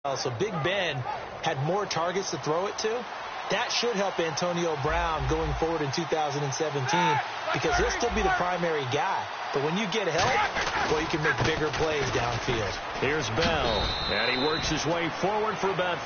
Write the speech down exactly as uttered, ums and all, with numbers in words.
So Big Ben had more targets to throw it to. That should help Antonio Brown going forward in two thousand seventeen because he'll still be the primary guy. But when you get help, well, you can make bigger plays downfield. Here's Bell, and he works his way forward for about